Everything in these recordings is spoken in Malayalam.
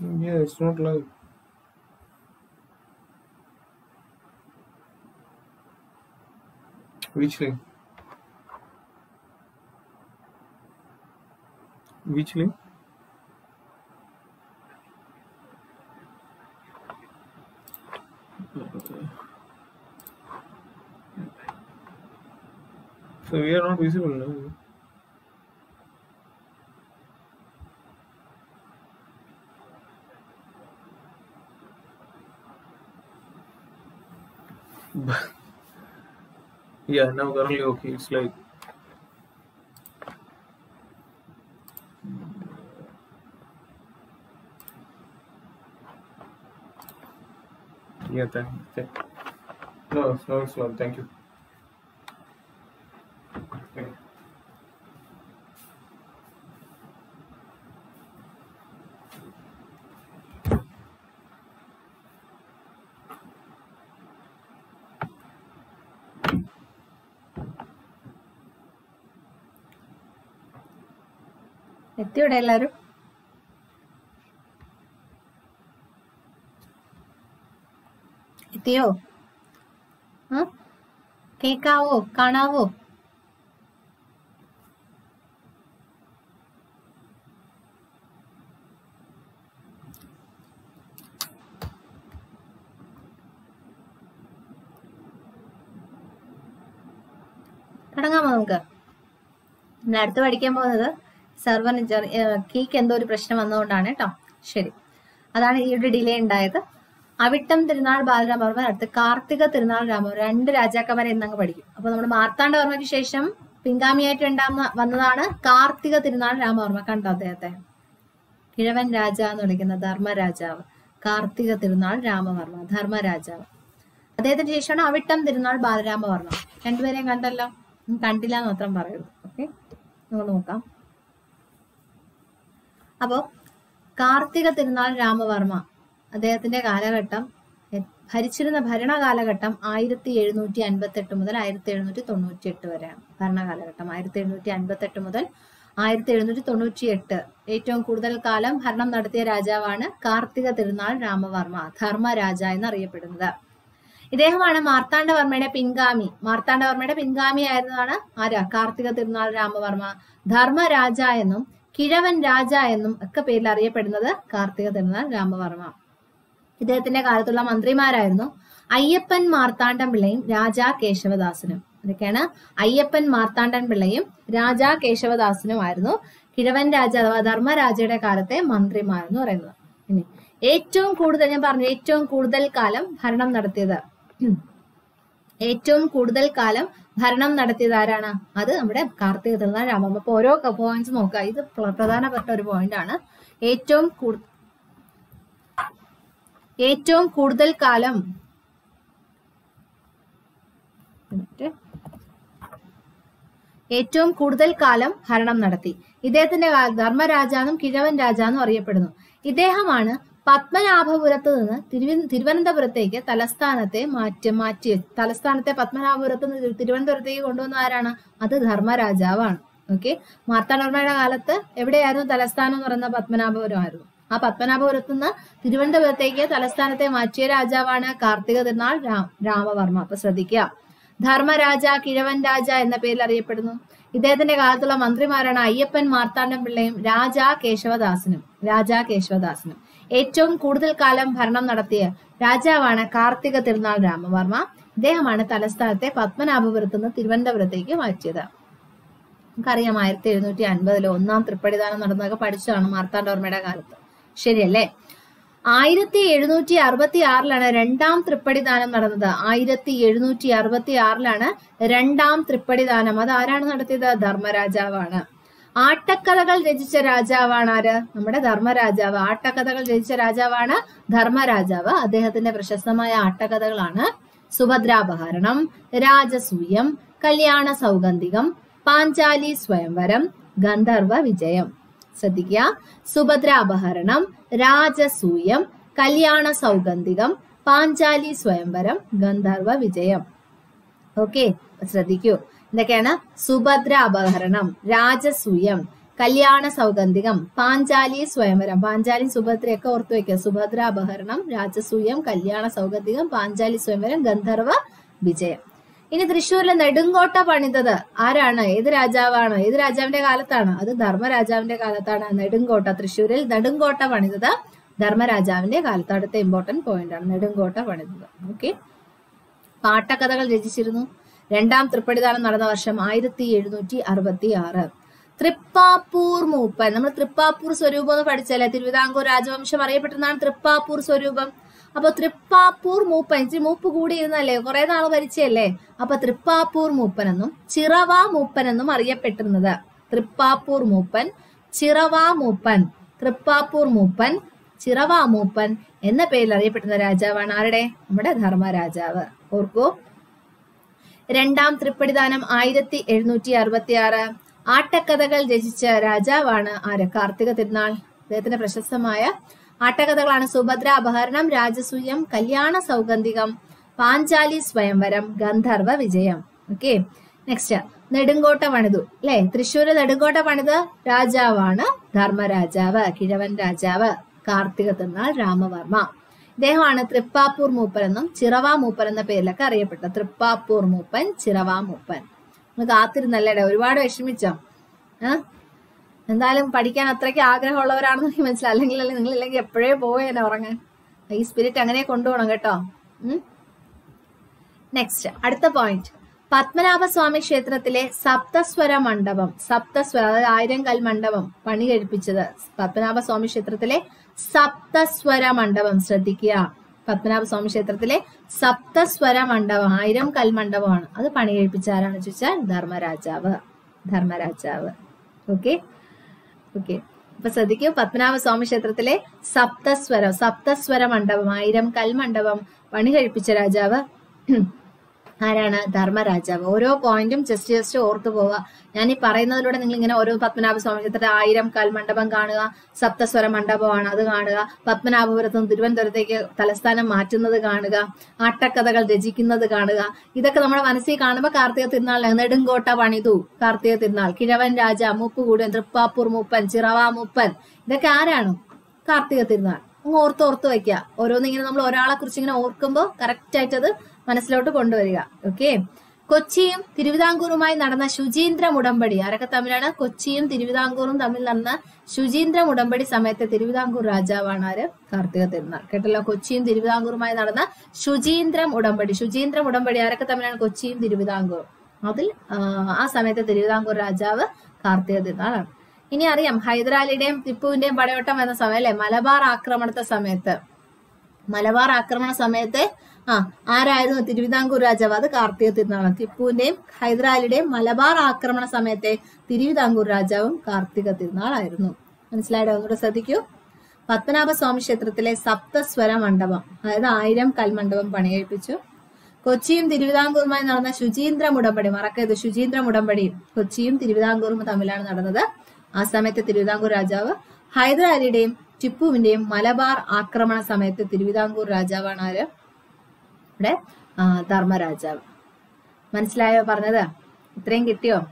Yeah, it's not live. Which link? Which link? So we are not visible now. Yeah, now currently okay. It's like yeah, thank you. No, it's not. Thank you. Thank you. എത്തിയോടെ എല്ലാരും? എത്തിയോ? കേക്കാവോ? കാണാവോ? തുടങ്ങാമോ നമുക്ക്? നമ്മൾ അടുത്ത് പഠിക്കാൻ പോകുന്നത് സെർവർ കീക്ക് എന്തോ ഒരു പ്രശ്നം വന്നതുകൊണ്ടാണ് കേട്ടോ. ശരി, അതാണ് ഈ ഒരു ഡിലേ ഉണ്ടായത്. അവിട്ടം തിരുനാൾ ബാലരാമവർമ്മ, അടുത്ത് കാർത്തിക തിരുനാൾ രാമവർമ്മ, 2 രാജാക്കന്മാരെ എന്നങ്ങ് പഠിക്കും. അപ്പൊ നമ്മുടെ മാർത്താണ്ഡവർമ്മയ്ക്ക് ശേഷം പിൻഗാമിയായിട്ട് വന്നതാണ് കാർത്തിക തിരുനാൾ രാമവർമ്മ. കണ്ടോ അദ്ദേഹത്തെ? കിഴവൻ രാജ എന്ന് വിളിക്കുന്ന ധർമ്മരാജാവ്, കാർത്തിക തിരുനാൾ രാമവർമ്മ, ധർമ്മരാജാവ്. അദ്ദേഹത്തിന് ശേഷമാണ് അവിട്ടം തിരുനാൾ ബാലരാമവർമ്മ. രണ്ടുപേരെയും കണ്ടല്ലോ, കണ്ടില്ല എന്ന് മാത്രം പറയരുത്. ഓക്കെ, നമുക്ക് നോക്കാം. അപ്പോ കാർത്തിക തിരുനാൾ രാമവർമ്മ അദ്ദേഹത്തിന്റെ കാലഘട്ടം, ഭരിച്ചിരുന്ന ഭരണകാലഘട്ടം 1758 മുതൽ 1798 വരെയാണ് ഭരണകാലഘട്ടം. 1758 മുതൽ 1798 ഏറ്റവും കൂടുതൽ കാലം ഭരണം നടത്തിയ രാജാവാണ് കാർത്തിക തിരുനാൾ രാമവർമ്മ, ധർമ്മരാജ എന്നറിയപ്പെടുന്നത്. ഇദ്ദേഹമാണ് മാർത്താണ്ഡവർമ്മയുടെ പിൻഗാമി. മാർത്താണ്ഡവർമ്മയുടെ പിൻഗാമി ആയിരുന്നതാണ് ആരാ? കാർത്തിക തിരുനാൾ രാമവർമ്മ. ധർമ്മരാജ എന്നും കിഴവൻ രാജ എന്നും ഒക്കെ പേരിൽ അറിയപ്പെടുന്നത് കാർത്തിക തിരുനാൾ രാമവർമ്മ. ഇദ്ദേഹത്തിന്റെ കാലത്തുള്ള മന്ത്രിമാരായിരുന്നു അയ്യപ്പൻ മാർത്താണ്ഡൻ പിള്ളയും രാജാ കേശവദാസനും. ഇതൊക്കെയാണ് അയ്യപ്പൻ മാർത്താണ്ഡൻ പിള്ളയും രാജാ കേശവദാസനുമായിരുന്നു കിഴവൻ രാജ അഥവാ ധർമ്മരാജയുടെ കാലത്തെ മന്ത്രിമാരെന്ന് പറയുന്നത്. ഇനി ഏറ്റവും കൂടുതൽ, ഞാൻ പറഞ്ഞു, ഏറ്റവും കൂടുതൽ കാലം ഭരണം നടത്തിയത് ആരാണ്? അത് നമ്മുടെ കാർത്തിക തിരുനാൾ രാമവർമ്മ. അപ്പൊ ഓരോ പോയിന്റ്സ് നോക്കുക, ഇത് പ്രധാനപ്പെട്ട ഒരു പോയിന്റ് ആണ്. ഏറ്റവും കൂടുതൽ കാലം ഭരണം നടത്തി. ഇദ്ദേഹത്തിന്റെ ധർമ്മരാജാന്നും കിഴവൻ രാജാന്നും അറിയപ്പെടുന്നു. ഇദ്ദേഹമാണ് പത്മനാഭപുരത്ത് നിന്ന് തിരുവനന്തപുരത്തേക്ക് തലസ്ഥാനത്തെ പത്മനാഭപുരത്ത് നിന്ന് തിരുവനന്തപുരത്തേക്ക് കൊണ്ടുവന്ന ആരാണ്? അത് ധർമ്മരാജാവാണ്. ഓക്കെ, മാർത്താണ്ഡവർമ്മയുടെ കാലത്ത് എവിടെയായിരുന്നു തലസ്ഥാനം എന്ന് പറയുന്നത്? പത്മനാഭപുരമായിരുന്നു. ആ പത്മനാഭപുരത്ത് നിന്ന് തിരുവനന്തപുരത്തേക്ക് തലസ്ഥാനത്തെ മാറ്റിയ രാജാവാണ് കാർത്തിക തിരുനാൾ രാമവർമ്മ. അപ്പൊ ശ്രദ്ധിക്കുക, ധർമ്മരാജ, കിഴവൻ രാജ എന്ന പേരിൽ അറിയപ്പെടുന്നു. ഇദ്ദേഹത്തിന്റെ കാലത്തുള്ള മന്ത്രിമാരാണ് അയ്യപ്പൻ മാർത്താണ്ഡൻ പിള്ളയും രാജാ കേശവദാസനും. ഏറ്റവും കൂടുതൽ കാലം ഭരണം നടത്തിയ രാജാവാണ് കാർത്തിക തിരുനാൾ രാമവർമ്മ. ഇദ്ദേഹമാണ് തലസ്ഥാനത്തെ പത്മനാഭപുരത്ത് നിന്ന് തിരുവനന്തപുരത്തേക്ക് മാറ്റിയത്. നമുക്കറിയാം 1750 ഒന്നാം തൃപ്പടിദാനം നടന്നതൊക്കെ പഠിച്ചതാണ് മാർത്താണ്ഡവർമ്മയുടെ കാലത്ത്. ശരിയല്ലേ? 1766 രണ്ടാം തൃപ്പടിദാനം നടന്നത്. 1766 രണ്ടാം തൃപ്പടിദാനം. അത് ആരാണ് നടത്തിയത്? ധർമ്മരാജാവാണ്. ആട്ടക്കഥകൾ രചിച്ച രാജാവാണ് ആര്? നമ്മുടെ ധർമ്മരാജാവ്. ആട്ടക്കഥകൾ രചിച്ച രാജാവാണ് ധർമ്മരാജാവ്. അദ്ദേഹത്തിന്റെ പ്രശസ്തമായ ആട്ടക്കഥകളാണ് സുഭദ്രാപഹരണം, രാജസൂയം, കല്യാണ സൗഗന്ധികം, പാഞ്ചാലി സ്വയംവരം, ഗന്ധർവ വിജയം. ശ്രദ്ധിക്കുക, സുഭദ്രാപഹരണം, രാജസൂയം, കല്യാണ സൗഗന്ധികം, പാഞ്ചാലി സ്വയംവരം, ഗന്ധർവ വിജയം. ഓക്കെ, ശ്രദ്ധിക്കൂ, എന്തൊക്കെയാണ്? സുഭദ്രാപഹരണം, രാജസൂയം, കല്യാണ സൗഗന്ധികം, പാഞ്ചാലി സ്വയംവരം. പാഞ്ചാലി സുഭദ്രയൊക്കെ ഓർത്തു വെക്കുക. സുഭദ്രാപഹരണം, രാജസൂയം, കല്യാണ സൗഗന്ധികം, പാഞ്ചാലി സ്വയംവരം, ഗന്ധർവ വിജയം. ഇനി തൃശ്ശൂരിലെ നെടുങ്കോട്ട പണിതത് ആരാണ്? ഏത് രാജാവാണ്? ഏത് രാജാവിന്റെ കാലത്താണ്? അത് ധർമ്മരാജാവിന്റെ കാലത്താണ്. നെടുങ്കോട്ട, തൃശ്ശൂരിൽ നെടുങ്കോട്ട പണിതത് ധർമ്മരാജാവിന്റെ കാലത്ത്. അടുത്ത ഇമ്പോർട്ടന്റ് പോയിന്റ് ആണ് നെടുങ്കോട്ട പണിതത്. ഓക്കെ. പാട്ടക്കഥകൾ രചിച്ചിരുന്നു. രണ്ടാം തൃപ്പടിദാനം നടന്ന വർഷം 1766. തൃപ്പാപ്പൂർ മൂപ്പൻ. നമ്മൾ തൃപ്പാപ്പൂർ സ്വരൂപം എന്ന് പഠിച്ചല്ലേ? തിരുവിതാംകൂർ രാജവംശം അറിയപ്പെട്ടതാണ് തൃപ്പാപ്പൂർ സ്വരൂപം. അപ്പൊ തൃപ്പാപ്പൂർ മൂപ്പൻ, ഇച്ചിരി മൂപ്പ് കൂടി ഇരുന്നല്ലേ, കുറെ നാൾ ഭരിച്ചല്ലേ. അപ്പൊ തൃപ്പാപ്പൂർ മൂപ്പൻ എന്നും ചിറവ മൂപ്പൻ എന്നും അറിയപ്പെട്ടിരുന്നത്. തൃപ്പാപ്പൂർ മൂപ്പൻ, ചിറവ മൂപ്പൻ. തൃപ്പാപ്പൂർ മൂപ്പൻ, ചിറവ മൂപ്പൻ എന്ന പേരിൽ അറിയപ്പെടുന്ന രാജാവാണ് ആരുടെ? നമ്മുടെ ധർമ്മരാജാവ്. ഓർക്കൂ. രണ്ടാം തൃപ്പടിദാനം 1766. ആട്ടക്കഥകൾ രചിച്ച രാജാവാണ് ആര്? കാർത്തിക തിരുനാൾ. അദ്ദേഹത്തിന്റെ പ്രശസ്തമായ ആട്ടക്കഥകളാണ് സുഭദ്ര അപഹരണം, രാജസൂയം, കല്യാണ സൗഗന്ധികം, പാഞ്ചാലി സ്വയംവരം, ഗന്ധർവ വിജയം. ഓക്കെ. നെക്സ്റ്റ്, നെടുങ്കോട്ട പണിതു അല്ലെ? തൃശ്ശൂര് നെടുങ്കോട്ട പണിത് രാജാവാണ് ധർമ്മരാജാവ്, കിഴവൻ രാജാവ്, കാർത്തിക തിരുനാൾ രാമവർമ്മ. ഇദ്ദേഹമാണ് തൃപ്പാപ്പൂർ മൂപ്പൻ എന്നും ചിറവ മൂപ്പൻ എന്ന പേരിലൊക്കെ അറിയപ്പെട്ടത്. തൃപ്പാപ്പൂർ മൂപ്പൻ, ചിറവ മൂപ്പൻ. നിങ്ങൾ കാത്തിരുന്നല്ലേടെ? ഒരുപാട് വിഷമിച്ചോ? എന്തായാലും പഠിക്കാൻ അത്രയ്ക്ക് ആഗ്രഹമുള്ളവരാണെന്ന് എനിക്ക് മനസ്സിലായി. നിങ്ങളില്ലെങ്കിൽ എപ്പോഴേ പോയേനെ ഉറങ്ങാൻ. ഈ സ്പിരിറ്റ് അങ്ങനെ കൊണ്ടുപോകണം കേട്ടോ. നെക്സ്റ്റ്, അടുത്ത പോയിന്റ്. പത്മനാഭസ്വാമി ക്ഷേത്രത്തിലെ സപ്തസ്വര മണ്ഡപം, സപ്തസ്വര അതായത് 1000 കൽ മണ്ഡപം പണി കഴിപ്പിച്ചത് പത്മനാഭസ്വാമി ക്ഷേത്രത്തിലെ സപ്തസ്വര മണ്ഡപം. ശ്രദ്ധിക്കുക, പത്മനാഭസ്വാമി ക്ഷേത്രത്തിലെ സപ്തസ്വര മണ്ഡപം 1000 കൽ മണ്ഡപമാണ്. അത് പണി കഴിപ്പിച്ച ആരാണെന്ന് ചോദിച്ചാൽ ധർമ്മരാജാവ്. ധർമ്മരാജാവ്. ഓക്കെ. ഓക്കെ. അപ്പൊ ശ്രദ്ധിക്കൂ, പത്മനാഭസ്വാമി ക്ഷേത്രത്തിലെ സപ്തസ്വര മണ്ഡപം 1000 കൽ മണ്ഡപം പണി കഴിപ്പിച്ച രാജാവ് ആരാണ്? ധർമ്മരാജാവ്. ഓരോ പോയിന്റും ജസ്റ്റ് ഓർത്തു പോവുക. ഞാൻ ഈ പറയുന്നതിലൂടെ നിങ്ങൾ ഇങ്ങനെ ഓരോ പത്മനാഭസ്വാമി ക്ഷേത്രത്തിൽ 1000 കൽ മണ്ഡപം കാണുക, സപ്തസ്വര മണ്ഡപമാണ് അത് കാണുക, പത്മനാഭപുരത്ത് നിന്ന് തിരുവനന്തപുരത്തേക്ക് തലസ്ഥാനം മാറ്റുന്നത് കാണുക, ആട്ടക്കഥകൾ രചിക്കുന്നത് കാണുക. ഇതൊക്കെ നമ്മുടെ മനസ്സിൽ കാണുമ്പോൾ കാർത്തിക തിരുനാളിലാണ്. നെടുങ്കോട്ട പണിതു, കാർത്തിക തിരുനാൾ, കിഴവൻ രാജ, മൂപ്പുകൂടൻ, തൃപ്പാപ്പൂർ മൂപ്പൻ, ചിറവ മൂപ്പൻ, ഇതൊക്കെ ആരാണ്? കാർത്തിക തിരുനാൾ. ഓർത്ത് വയ്ക്കുക. ഓരോന്നിങ്ങനെ നമ്മൾ ഒരാളെ കുറിച്ച് ഇങ്ങനെ ഓർക്കുമ്പോൾ കറക്റ്റ് ആയിട്ട് അത് മനസ്സിലോട്ട് കൊണ്ടുവരിക. ഓക്കെ. കൊച്ചിയും തിരുവിതാംകൂറുമായി നടന്ന ശുചീന്ദ്രം ഉടമ്പടി ആരൊക്കെ തമ്മിലാണ്? കൊച്ചിയും തിരുവിതാംകൂറും തമ്മിൽ നടന്ന ശുചീന്ദ്രം ഉടമ്പടി സമയത്തെ തിരുവിതാംകൂർ രാജാവാണ് ആര്? കാർത്തിക തിരുനാൾ. കേട്ടല്ലോ? കൊച്ചിയും തിരുവിതാംകൂറുമായി നടന്ന ശുചീന്ദ്രം ഉടമ്പടി ആരൊക്കെ തമ്മിലാണ്? കൊച്ചിയും തിരുവിതാംകൂറും. അതിൽ ആ സമയത്തെ തിരുവിതാംകൂർ രാജാവ് കാർത്തിക തിരുനാളാണ്. ഇനി അറിയാം, ഹൈദരാലിയുടെയും ടിപ്പുവിന്റെയും പടയോട്ടം എന്ന സമയം അല്ലെ? മലബാർ ആക്രമണ സമയത്ത് ആരായിരുന്നു തിരുവിതാംകൂർ രാജാവ്? അത് കാർത്തിക തിരുനാളാണ്. ടിപ്പുവിന്റെയും ഹൈദരാലിയുടെയും മലബാർ ആക്രമണ സമയത്തെ തിരുവിതാംകൂർ രാജാവും കാർത്തിക തിരുനാളായിരുന്നു. മനസ്സിലായോ? ഒന്നുകൂടെ ശ്രദ്ധിക്കൂ. പത്മനാഭസ്വാമി ക്ഷേത്രത്തിലെ സപ്തസ്വര മണ്ഡപം അതായത് 1000 കൽ മണ്ഡപം പണി കഴിപ്പിച്ചു. കൊച്ചിയും തിരുവിതാംകൂറുമായി നടന്ന ശുചീന്ദ്രം ഉടമ്പടി, മറക്കരുത്, ശുചീന്ദ്രം ഉടമ്പടി കൊച്ചിയും തിരുവിതാംകൂറും തമ്മിലാണ് നടന്നത്. ആ സമയത്ത് തിരുവിതാംകൂർ രാജാവ്. ഹൈദരാലിയുടെയും ടിപ്പുവിന്റെയും മലബാർ ആക്രമണ സമയത്ത് തിരുവിതാംകൂർ രാജാവാണ് ആര്? ഇവിടെ ധർമ്മരാജാവ്. മനസ്സിലായോ പറഞ്ഞത്? ഇത്രയും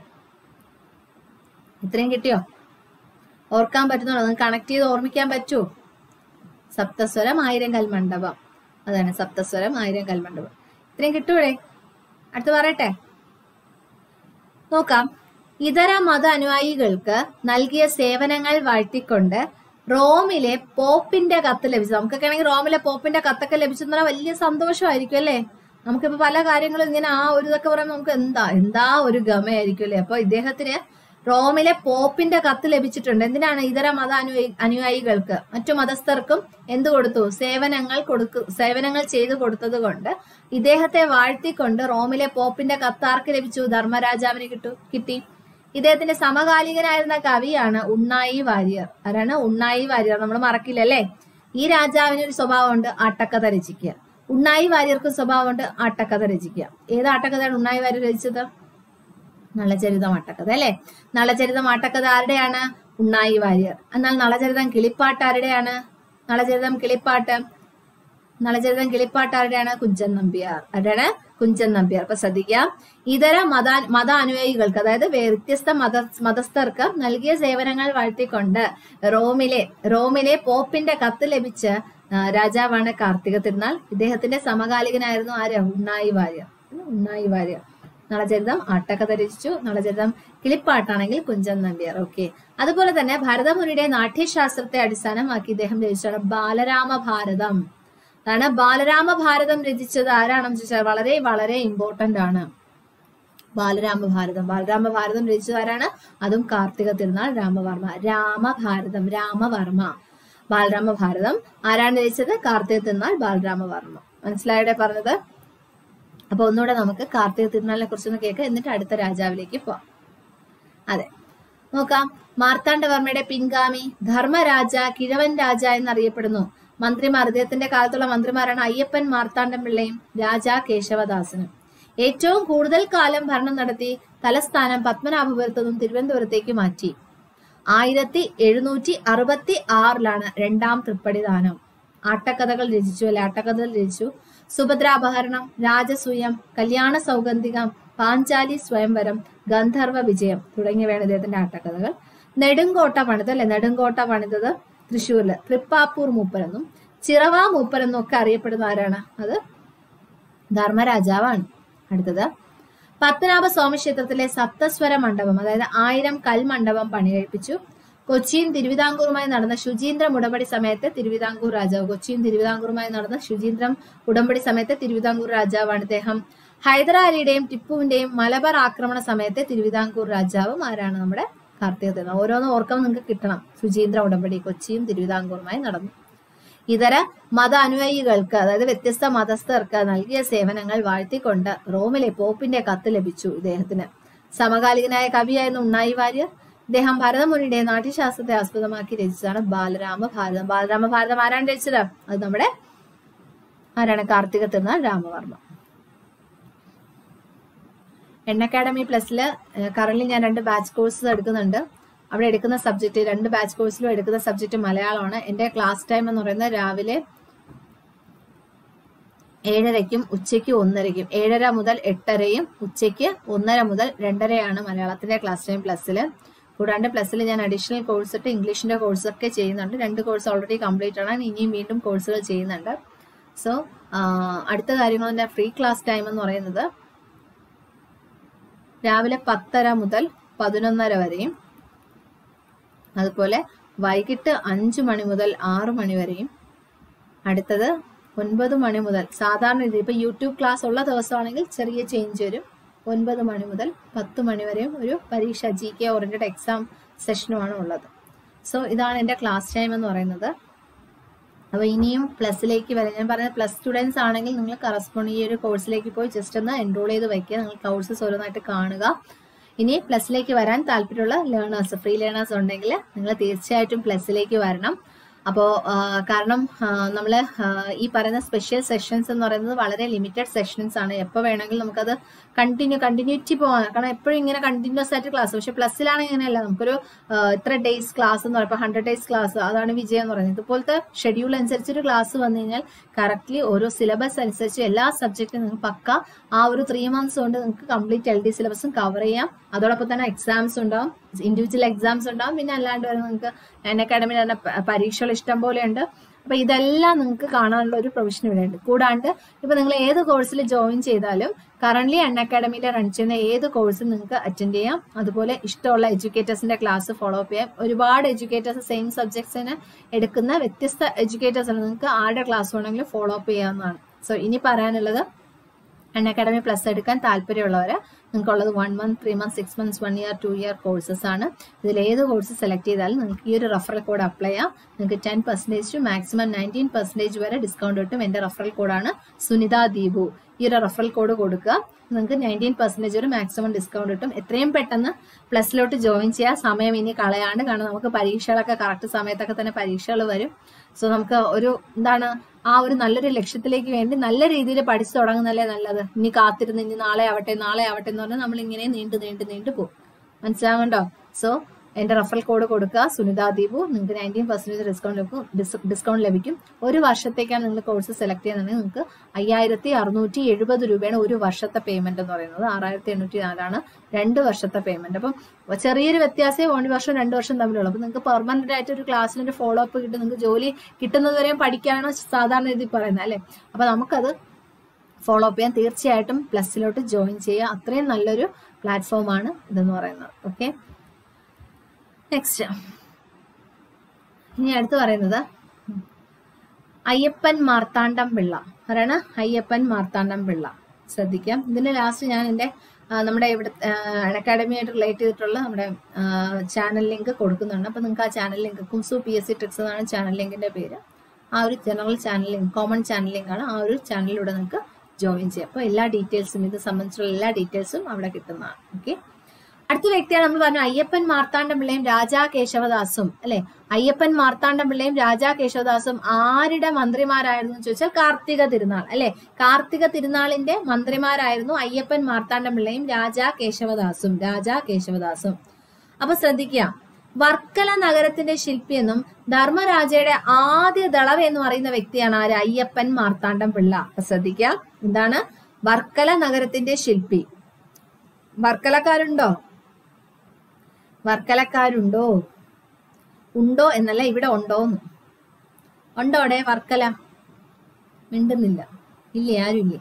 കിട്ടിയോ? ഓർക്കാൻ പറ്റുന്നുണ്ടോ? നിങ്ങൾക്ക് കണക്ട് ചെയ്ത് ഓർമ്മിക്കാൻ പറ്റൂ? സപ്തസ്വരം 1000 കൽ മണ്ഡപം, അതാണ് സപ്തസ്വരം 1000 കൽ മണ്ഡപം. ഇത്രയും കിട്ടൂടെ? അടുത്ത് പറയട്ടെ, നോക്കാം. ഇതര മത അനുയായികൾക്ക് നൽകിയ സേവനങ്ങൾ വാഴ്ത്തിക്കൊണ്ട് റോമിലെ പോപ്പിന്റെ കത്ത് ലഭിച്ചു. നമുക്കൊക്കെ ആണെങ്കിൽ റോമിലെ പോപ്പിന്റെ കത്തൊക്കെ ലഭിച്ചെന്ന് പറഞ്ഞാൽ വലിയ സന്തോഷമായിരിക്കും അല്ലെ? നമുക്കിപ്പോ പല കാര്യങ്ങളും ഇങ്ങനെ ആ ഒരു ഇതൊക്കെ പറയുമ്പോൾ നമുക്ക് എന്താ ഒരു ഗമയായിരിക്കും അല്ലെ? അപ്പൊ ഇദ്ദേഹത്തിന് റോമിലെ പോപ്പിന്റെ കത്ത് ലഭിച്ചിട്ടുണ്ട്. എന്തിനാണ്? ഇതര മത അനുയായികൾക്ക്, മറ്റു മതസ്ഥർക്കും എന്ത് കൊടുത്തു? സേവനങ്ങൾ ചെയ്തു കൊടുത്തത് കൊണ്ട് ഇദ്ദേഹത്തെ വാഴ്ത്തിക്കൊണ്ട് റോമിലെ പോപ്പിന്റെ കത്ത് ആർക്ക് ലഭിച്ചു? ധർമ്മരാജാവിന് കിട്ടി. ഇദ്ദേഹത്തിന്റെ സമകാലികനായിരുന്ന കവിയാണ് ഉണ്ണായി വാര്യർ. ആരാണ്? ഉണ്ണായി വാര്യർ. നമ്മൾ മറക്കില്ലല്ലേ? ഈ രാജാവിന് ഒരു സ്വഭാവമുണ്ട്, ആട്ടക്കഥ രചിക്കുക. ഉണ്ണായി വാര്യർക്ക് സ്വഭാവമുണ്ട്, ആട്ടക്കഥ രചിക്കുക. ഏത് ആട്ടക്കഥയാണ് ഉണ്ണായി വാര്യർ രചിച്ചത്? നളചരിതം ആട്ടക്കഥ അല്ലെ? നളചരിതം ആട്ടക്കഥ ആരുടെയാണ്? ഉണ്ണായി വാര്യർ. എന്നാൽ നളചരിതം കിളിപ്പാട്ട് ആരുടെയാണ്? നളചരിതം കിളിപ്പാട്ട് ആരുടെയാണ്? കുഞ്ചൻ നമ്പ്യാർ. ആരാണ്? കുഞ്ചൻ നമ്പ്യാർ. അപ്പൊ ശ്രദ്ധിക്കാം, ഇതര മതാനുയായികൾക്ക്, അതായത് വ്യത്യസ്ത മതസ്ഥർക്ക് നൽകിയ സേവനങ്ങൾ വാഴ്ത്തിക്കൊണ്ട് റോമിലെ പോപ്പിന്റെ കത്ത് ലഭിച്ച രാജാവാണ് കാർത്തിക തിരുനാൾ. ഇദ്ദേഹത്തിന്റെ സമകാലികനായിരുന്നു ആര്? ഉണ്ണായി വാര്യർ. നളചരിതം ആട്ടക്കഥ രചിച്ചു. നളചരിതം കിളിപ്പാട്ടാണെങ്കിൽ കുഞ്ചൻ നമ്പ്യാർ. ഓക്കെ. അതുപോലെ തന്നെ ഭരതമുനിയുടെ നാട്യശാസ്ത്രത്തെ അടിസ്ഥാനമാക്കി ഇദ്ദേഹം രചിച്ചാണ് ബാലരാമഭാരതം. അതാണ് ബാലരാമഭാരതം രചിച്ചത് ആരാണെന്ന് ചോദിച്ചാൽ വളരെ വളരെ ഇമ്പോർട്ടന്റ് ആണ്. ബാലരാമഭാരതം രചിച്ചത് ആരാണ്? അതും കാർത്തിക തിരുനാൾ രാമവർമ്മ. ബാലരാമഭാരതം ആരാണ് രചിച്ചത്? കാർത്തിക തിരുനാൾ ബാലരാമവർമ്മ. മനസ്സിലായുടെ പറഞ്ഞത്? അപ്പൊ ഒന്നുകൂടെ നമുക്ക് കാർത്തിക തിരുനാളിനെ കുറിച്ചൊന്ന് കേൾക്കാം, എന്നിട്ട് അടുത്ത രാജാവിലേക്ക് പോവാം. അതെ, നോക്കാം. മാർത്താണ്ഡവർമ്മയുടെ പിൻഗാമി ധർമ്മരാജ, കിഴവൻ രാജ എന്നറിയപ്പെടുന്നു. മന്ത്രിമാർ, ഇദ്ദേഹത്തിന്റെ കാലത്തുള്ള മന്ത്രിമാരാണ് അയ്യപ്പൻ മാർത്താണ്ഡം പിള്ളയും രാജാ കേശവദാസനും. ഏറ്റവും കൂടുതൽ കാലം ഭരണം നടത്തി തലസ്ഥാനം പത്മനാഭപുരത്തു നിന്നും തിരുവനന്തപുരത്തേക്ക് മാറ്റി. 1766 രണ്ടാം തൃപ്പടിദാനം. ആട്ടക്കഥകൾ രചിച്ചു. സുഭദ്രാപഹരണം, രാജസൂയം, കല്യാണ സൗഗന്ധികം, പാഞ്ചാലി സ്വയംവരം, ഗന്ധർവ വിജയം തുടങ്ങിയവയാണ് ഇദ്ദേഹത്തിന്റെ ആട്ടക്കഥകൾ. നെടുങ്കോട്ട പണിതത് തൃശ്ശൂരില് തൃപ്പാപ്പൂർ മൂപ്പരെന്നും ചിറവ മൂപ്പരെന്നും ഒക്കെ അറിയപ്പെടുന്ന ആരാണ്? അത് ധർമ്മരാജാവാണ്. അടുത്തത് പത്മനാഭ സ്വാമി ക്ഷേത്രത്തിലെ സപ്തസ്വര മണ്ഡപം, അതായത് 1000 കൽമണ്ഡപം പണികഴിപ്പിച്ചു. കൊച്ചിയും തിരുവിതാംകൂറുമായി നടന്ന ശുചീന്ദ്രം ഉടമ്പടി സമയത്ത് തിരുവിതാംകൂർ രാജാവാണ് ഇദ്ദേഹം. ഹൈദരാലിയുടെയും ടിപ്പുവിന്റെയും മലബാർ ആക്രമണ സമയത്ത് തിരുവിതാംകൂർ രാജാവും ആരാണ്? നമ്മുടെ കാർത്തിക തിരുനാൾ. ഓരോന്ന് ഓർക്കുമ്പോൾ നിങ്ങൾക്ക് കിട്ടണം. ശുചീന്ദ്ര ഉടമ്പടി കൊച്ചിയും തിരുവിതാംകൂറുമായി നടന്നു. ഇതര മത അനുയായികൾക്ക്, അതായത് വ്യത്യസ്ത മതസ്ഥർക്ക് നൽകിയ സേവനങ്ങൾ വാഴ്ത്തിക്കൊണ്ട് റോമിലെ പോപ്പിന്റെ കത്ത് ലഭിച്ചു ഇദ്ദേഹത്തിന്. സമകാലികനായ കവിയായിരുന്നു ഉണ്ണായി വാര്യർ. ഇദ്ദേഹം ഭരതമുനിയുടെ നാട്യശാസ്ത്രത്തെ ആസ്പദമാക്കി രചിച്ചതാണ് ബാലരാമഭാരതം ആരാണ് രചിച്ചത്? അത് നമ്മുടെ ആരാണ്? കാർത്തിക തിരുനാൾ രാമവർമ്മ. അക്കാഡമി പ്ലസില് കറന്റ് ഞാൻ 2 ബാച്ച് കോഴ്സസ് എടുക്കുന്നുണ്ട്. അവിടെ എടുക്കുന്ന സബ്ജക്ട്, 2 ബാച്ച് കോഴ്സിലും എടുക്കുന്ന സബ്ജക്ട് മലയാളമാണ്. എന്റെ ക്ലാസ് ടൈം എന്ന് പറയുന്നത് രാവിലെ 7:30 ഉച്ചയ്ക്ക് 1:30, 7:30 മുതൽ 8:30, ഉച്ചയ്ക്ക് 1:30 മുതൽ 2:30 മലയാളത്തിന്റെ ക്ലാസ് ടൈം പ്ലസില്. കൂടാണ്ട് പ്ലസിൽ ഞാൻ അഡീഷണൽ കോഴ്സ് ഇട്ട് ഇംഗ്ലീഷിന്റെ കോഴ്സ് ഒക്കെ ചെയ്യുന്നുണ്ട്. 2 കോഴ്സ് ഓൾറെഡി കംപ്ലീറ്റ് ആണ്. ഇനിയും വീണ്ടും കോഴ്സുകൾ ചെയ്യുന്നുണ്ട്. സോ അടുത്ത കാര്യങ്ങൾ ഫ്രീ ക്ലാസ് ടൈം എന്ന് പറയുന്നത് രാവിലെ 10:30 മുതൽ 11:30 വരെയും, അതുപോലെ വൈകിട്ട് 5 മണി മുതൽ 6 മണി വരെയും, അടുത്തത് 9 മണി മുതൽ, സാധാരണ രീതി ഇപ്പൊ യൂട്യൂബ് ക്ലാസ് ഉള്ള ദിവസമാണെങ്കിൽ ചെറിയ ചേഞ്ച് വരും, 9 മണി മുതൽ 10 മണി വരെയും ഒരു പരീക്ഷ GK ഓറിയന്റഡ് എക്സാം സെഷനുമാണ് ഉള്ളത്. സോ ഇതാണ് എന്റെ ക്ലാസ് ടൈം എന്ന് പറയുന്നത്. അപ്പൊ ഇനിയും പ്ലസിലേക്ക് വരാം. ഞാൻ പറഞ്ഞ പ്ലസ് സ്റ്റുഡൻസ് ആണെങ്കിൽ നിങ്ങൾ കറസ്പോണ്ട് ഈ ഒരു കോഴ്സിലേക്ക് പോയി ജസ്റ്റ് ഒന്ന് എൻറോൾ ചെയ്ത് വയ്ക്കുക. നിങ്ങൾ കോഴ്സസ് ഓരോന്നായിട്ട് കാണുക. ഇനി പ്ലസിലേക്ക് വരാൻ താല്പര്യമുള്ള ലേണേഴ്സ്, ഫ്രീ ലേണേഴ്സ് ഉണ്ടെങ്കിൽ നിങ്ങൾ തീർച്ചയായിട്ടും പ്ലസിലേക്ക് വരണം. അപ്പോൾ കാരണം നമ്മൾ ഈ പറയുന്ന സ്പെഷ്യൽ സെഷൻസ് എന്ന് പറയുന്നത് വളരെ ലിമിറ്റഡ് സെഷൻസ് ആണ്. എപ്പോൾ വേണമെങ്കിലും നമുക്കത് കണ്ടിന്യൂറ്റി പോകാൻ, കാരണം എപ്പോഴും ഇങ്ങനെ കണ്ടിന്യൂസ് ആയിട്ട് ക്ലാസ്. പക്ഷെ പ്ലസ്സിലാണെങ്കിൽ ഇങ്ങനെയല്ല, നമുക്കൊരു ഇത്ര ഡേയ്സ് ക്ലാസ് എന്ന് പറയുമ്പോൾ 100 days ക്ലാസ്, അതാണ് വിജയം എന്ന് പറയുന്നത്. ഇതുപോലത്തെ ഷെഡ്യൂൾ അനുസരിച്ചൊരു ക്ലാസ് വന്നു കഴിഞ്ഞാൽ കറക്റ്റ്ലി ഓരോ സിലബസ് അനുസരിച്ച് എല്ലാ സബ്ജക്റ്റും നിങ്ങൾക്ക് പക്ക ആ ഒരു 3 months കൊണ്ട് നിങ്ങൾക്ക് കംപ്ലീറ്റ് LD സിലബസും കവർ ചെയ്യാം. അതോടൊപ്പം തന്നെ എക്സാംസ് ഉണ്ടാവും, ഇൻഡിവിജ്വൽ എക്സാംസ് ഉണ്ടാവും. പിന്നെ അല്ലാണ്ട് വരെ നിങ്ങൾക്ക് അക്കാഡമിയിൽ തന്നെ പരീക്ഷകൾ ഇഷ്ടം പോലെ ഉണ്ട്. അപ്പൊ ഇതെല്ലാം നിങ്ങൾക്ക് കാണാനുള്ള ഒരു പ്രൊവിഷൻ ഇവിടെ ഉണ്ട്. കൂടാണ്ട് ഇപ്പൊ നിങ്ങൾ ഏത് കോഴ്സിൽ ജോയിൻ ചെയ്താലും കറന്റ്ലി അക്കാഡമിയിൽ റൺ ചെയ്യുന്ന ഏത് കോഴ്സും നിങ്ങൾക്ക് അറ്റൻഡ് ചെയ്യാം. അതുപോലെ ഇഷ്ടമുള്ള എഡ്യൂക്കേറ്റേഴ്സിന്റെ ക്ലാസ് ഫോളോ അപ്പ് ചെയ്യാം. ഒരുപാട് എഡ്യൂക്കേറ്റേഴ്സ് സെയിം സബ്ജക്ട്സിന് എടുക്കുന്ന വ്യത്യസ്ത എഡ്യൂക്കേറ്റേഴ്സ് ആണ്. നിങ്ങൾക്ക് ആരുടെ ക്ലാസ് വേണമെങ്കിലും ഫോളോ അപ്പ് ചെയ്യാവുന്നതാണ്. സോ ഇനി പറയാനുള്ളത്, അക്കാഡമി പ്ലസ് എടുക്കാൻ താല്പര്യമുള്ളവര് നിങ്ങൾക്കുള്ളത് 1 month, 3 months, 6 months, 1 year, 2 year courses ആണ്. ഇതിൽ ഏത് കോഴ്സ് സെലക്ട് ചെയ്താലും നിങ്ങൾക്ക് ഈ ഒരു റഫറൽ കോഡ് അപ്ലൈ ചെയ്യാം. നിങ്ങൾക്ക് 10% ടു മാക്സിമം 19% വരെ ഡിസ്കൗണ്ട് കിട്ടും. എന്റെ റഫറൽ കോഡാണ് സുനിത ദീപു. ഈ ഒരു റഫറൽ കോഡ് കൊടുക്കുക, നിങ്ങൾക്ക് 19% വരെ മാക്സിമം ഡിസ്കൗണ്ട് കിട്ടും. എത്രയും പെട്ടെന്ന് പ്ലസിലോട്ട് ജോയിൻ ചെയ്യാം. സമയം ഇനി കളയാണ്ട്, കാരണം നമുക്ക് പരീക്ഷകളൊക്കെ കറക്റ്റ് സമയത്തൊക്കെ തന്നെ പരീക്ഷകൾ വരും. സോ നമുക്ക് ഒരു ആ ഒരു നല്ലൊരു ലക്ഷ്യത്തിലേക്ക് വേണ്ടി നല്ല രീതിയിൽ പഠിച്ചു തുടങ്ങുന്നല്ലേ നല്ലത്. ഇനി കാത്തിരുന്ന് ഇനി നാളെ ആവട്ടെ എന്ന് പറഞ്ഞാൽ നമ്മൾ ഇങ്ങനെ നീണ്ടു പോകും. മനസ്സിലാവുന്നുണ്ടോ? സോ എന്റെ റഫറൽ കോഡ് കൊടുക്കുക സുനിത ദീപു, നിങ്ങൾക്ക് 19% ഡിസ്കൗണ്ട് ലഭിക്കും. ഒരു വർഷത്തേക്കാണ് നിങ്ങൾ കോഴ്സ് സെലക്ട് ചെയ്യുന്നത്. നിങ്ങൾക്ക് 5670 രൂപയാണ് ഒരു വർഷത്തെ പേയ്മെന്റ് എന്ന് പറയുന്നത്. 6804 2 വർഷത്തെ പേയ്മെന്റ്. അപ്പം ചെറിയൊരു വ്യത്യാസമേ 1 വർഷം 2 വർഷം തമ്മിലുള്ളൂ. അപ്പൊ നിങ്ങൾക്ക് പെർമനന്റ് ആയിട്ട് ഒരു ക്ലാസ്സിന്റെ ഫോളോ അപ്പ് കിട്ടും. നിങ്ങൾക്ക് ജോലി കിട്ടുന്നതുവരെയും പഠിക്കാനാണ് സാധാരണ രീതി പറയുന്നത് അല്ലെ. അപ്പൊ നമുക്കത് ഫോളോ അപ്പ് ചെയ്യാൻ തീർച്ചയായിട്ടും പ്ലസിലോട്ട് ജോയിൻ ചെയ്യുക. അത്രയും നല്ലൊരു പ്ലാറ്റ്ഫോമാണ് ഇതെന്ന് പറയുന്നത്. ഓക്കെ, നെക്സ്റ്റ് ഇനി അടുത്ത് പറയുന്നത് അയ്യപ്പൻ മാർത്താണ്ഡം പിള്ള. ആരാണ്? അയ്യപ്പൻ മാർത്താണ്ഡം പിള്ള. ശ്രദ്ധിക്കാം. ഇതിന്റെ ലാസ്റ്റ് ഞാൻ എൻ്റെ നമ്മുടെ ഇവിടെ അക്കാഡമിയായിട്ട് റിലേറ്റ് ചെയ്തിട്ടുള്ള നമ്മുടെ ചാനൽ ലിങ്ക് കൊടുക്കുന്നുണ്ട്. അപ്പൊ നിങ്ങൾക്ക് ആ ചാനൽ ലിങ്ക് കുംസു PSC ട്രിക്സ് എന്നാണ് ചാനൽ ലിങ്കിന്റെ പേര്. ആ ഒരു general channel link, common channel ലിങ്കാണ്. ആ ഒരു ചാനലിലൂടെ നിങ്ങൾക്ക് ജോയിൻ ചെയ്യാം. അപ്പൊ എല്ലാ ഡീറ്റെയിൽസും ഇത് സംബന്ധിച്ചുള്ള എല്ലാ ഡീറ്റെയിൽസും അവിടെ കിട്ടുന്നതാണ്. ഓക്കെ, അടുത്ത വ്യക്തിയാണ് നമ്മൾ പറഞ്ഞു അയ്യപ്പൻ മാർത്താണ്ഡം പിള്ളയും രാജാ കേശവദാസും അല്ലെ. അയ്യപ്പൻ മാർത്താണ്ഡം പിള്ളയും രാജാ കേശവദാസും ആരുടെ മന്ത്രിമാരായിരുന്നു എന്ന് ചോദിച്ചാൽ കാർത്തിക തിരുനാൾ അല്ലെ. കാർത്തിക തിരുനാളിന്റെ മന്ത്രിമാരായിരുന്നു അയ്യപ്പൻ മാർത്താണ്ഡം പിള്ളയും രാജാ കേശവദാസും. അപ്പൊ ശ്രദ്ധിക്കുക, വർക്കല നഗരത്തിന്റെ ശില്പിയെന്നും ധർമ്മരാജയുടെ ആദ്യ ദളവ എന്ന് പറയുന്ന വ്യക്തിയാണ് ആര്? അയ്യപ്പൻ മാർത്താണ്ഡം പിള്ള. അപ്പൊ ശ്രദ്ധിക്കുക, എന്താണ് വർക്കല നഗരത്തിന്റെ ശില്പി? വർക്കലക്കാരുണ്ടോ? വർക്കലക്കാരുണ്ടോ? ഉണ്ടോ എന്നല്ല, ഇവിടെ ഉണ്ടോന്ന്. ഉണ്ടോ അവിടെ വർക്കല? മിണ്ടുന്നില്ല. ഇല്ലേ? ആരുമില്ലേ?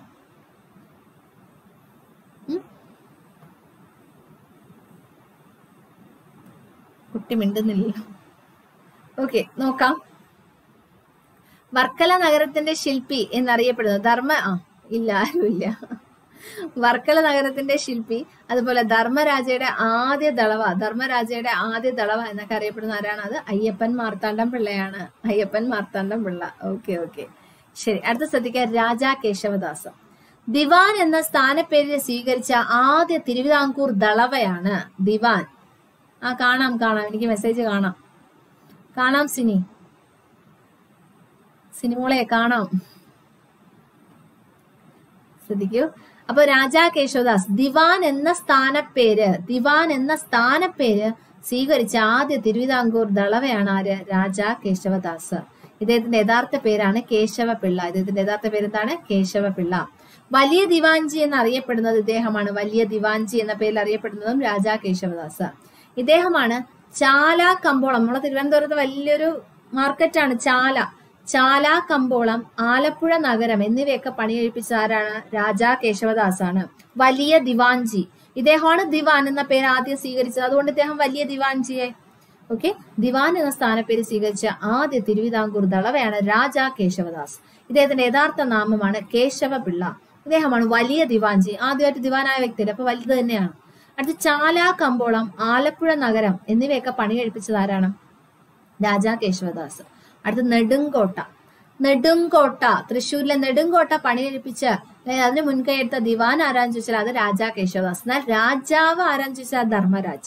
കുട്ടി മിണ്ടുന്നില്ല. ഓക്കെ, നോക്കാം. വർക്കല നഗരത്തിന്റെ ശില്പി എന്നറിയപ്പെടുന്നത് ഇല്ല, ആരുമില്ല. വർക്കല നഗരത്തിന്റെ ശില്പി, അതുപോലെ ധർമ്മരാജയുടെ ആദ്യ ദളവ എന്നൊക്കെ അറിയപ്പെടുന്ന ആരാണ്? അത് അയ്യപ്പൻ മാർത്താണ്ഡം പിള്ളയാണ്. അയ്യപ്പൻ മാർത്താണ്ഡം പിള്ള. ഓക്കെ, ശരി. അടുത്ത ശ്രദ്ധിക്കുക, രാജാ കേശവദാസ്. ദിവാൻ എന്ന സ്ഥാനപ്പേര് സ്വീകരിച്ച ആദ്യ തിരുവിതാംകൂർ ദളവയാണ് ദിവാൻ. കാണാം, എനിക്ക് മെസ്സേജ് കാണാം. സിനിമോളെ കാണാം, ശ്രദ്ധിക്കൂ. അപ്പൊ രാജാ കേശവദാസ് ദിവാൻ എന്ന സ്ഥാനപ്പേര് സ്വീകരിച്ച ആദ്യ തിരുവിതാംകൂർ ദളവയാണ് ആര്? രാജാ കേശവദാസ്. ഇദ്ദേഹത്തിന്റെ യഥാർത്ഥ പേരാണ് കേശവപിള്ള. ഇദ്ദേഹത്തിന്റെ യഥാർത്ഥ പേര് എന്താണ്? കേശവപിള്ള. വലിയ ദിവാൻജി എന്നറിയപ്പെടുന്നത് ഇദ്ദേഹമാണ്. വലിയ ദിവാൻജി എന്ന പേരിൽ അറിയപ്പെടുന്നതും രാജാ കേശവദാസ്. ഇദ്ദേഹമാണ് ചാല കമ്പോളം, നമ്മളെ തിരുവനന്തപുരത്ത് വലിയൊരു മാർക്കറ്റാണ് ചാല കമ്പോളം, ആലപ്പുഴ നഗരം എന്നിവയൊക്കെ പണികഴിപ്പിച്ച ആരാണ്? രാജാ കേശവദാസാണ്. വലിയ ദിവാൻജി, ഇദ്ദേഹമാണ് ദിവാൻ എന്ന പേര് ആദ്യം സ്വീകരിച്ചത്. അതുകൊണ്ട് ഇദ്ദേഹം വലിയ ദിവാൻജിയെ. ഓക്കെ, ദിവാൻ എന്ന സ്ഥാനപ്പേര് സ്വീകരിച്ച ആദ്യ തിരുവിതാംകൂർ ദളവയാണ് രാജാ കേശവദാസ്. ഇദ്ദേഹത്തിന്റെ യഥാർത്ഥ നാമമാണ് കേശവപിള്ള. ഇദ്ദേഹമാണ് വലിയ ദിവാൻജി, ആദ്യമായിട്ട് ദിവാനായ വ്യക്തിയുടെ. അപ്പൊ വലുത് തന്നെയാണ്. അടുത്ത് ചാല കമ്പോളം, ആലപ്പുഴ നഗരം എന്നിവയൊക്കെ പണികഴിപ്പിച്ചത് ആരാണ്? രാജാ കേശവദാസ്. അടുത്ത് നെടുങ്കോട്ട, തൃശ്ശൂരിലെ നെടുങ്കോട്ട പണികഴിപ്പിച്ച് അതിന് മുൻകൈ എടുത്ത ദിവാൻ ആരാന്ന് ചോദിച്ചാൽ അത് രാജാ കേശവദാസ്. എന്നാൽ രാജാവ് ആരാന്ന് ചോദിച്ചാൽ ധർമ്മരാജ.